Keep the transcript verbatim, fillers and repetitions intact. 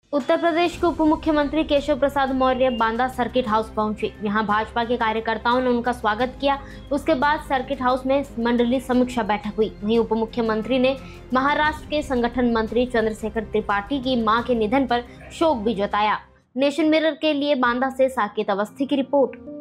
उत्तर प्रदेश के उप मुख्यमंत्री केशव प्रसाद मौर्य बांदा सर्किट हाउस पहुंचे। यहां भाजपा के कार्यकर्ताओं ने उनका स्वागत किया। उसके बाद सर्किट हाउस में मंडलीय समीक्षा बैठक हुई। वहीं उप मुख्यमंत्री ने महाराष्ट्र के संगठन मंत्री चंद्रशेखर त्रिपाठी की मां के निधन पर शोक भी जताया। नेशन मिरर के लिए बांदा से साकेत अवस्थी की रिपोर्ट।